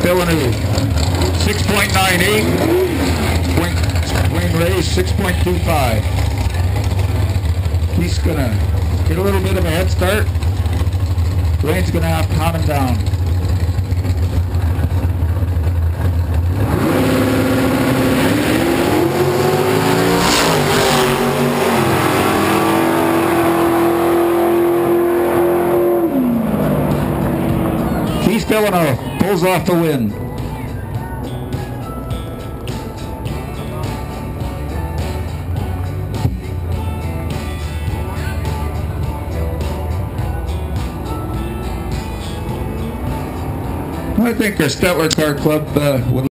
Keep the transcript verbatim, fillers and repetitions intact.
Villeneuve, six point nine eight. Wayne Ray, six point two five. He's going to get a little bit of a head start. Wayne's going to have to hunt him down. He's Villeneuve, pulls off the win. I think our Stettler Car Club uh, would